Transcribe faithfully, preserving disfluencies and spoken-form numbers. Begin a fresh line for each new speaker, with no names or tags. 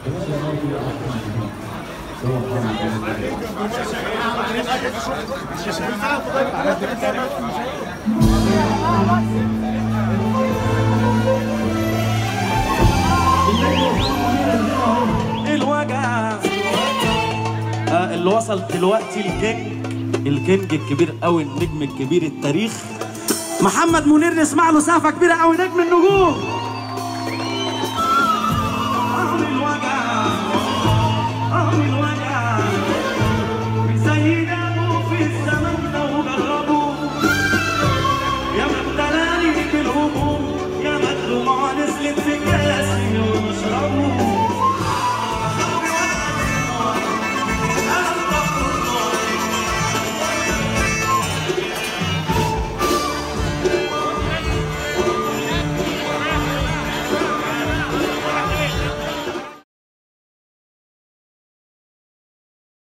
الوجع اللي وصل دلوقتي الكينج الكينج الكبير قوي، النجم الكبير التاريخ محمد منير، نسمع له سقفه كبيره قوي، نجم النجوم.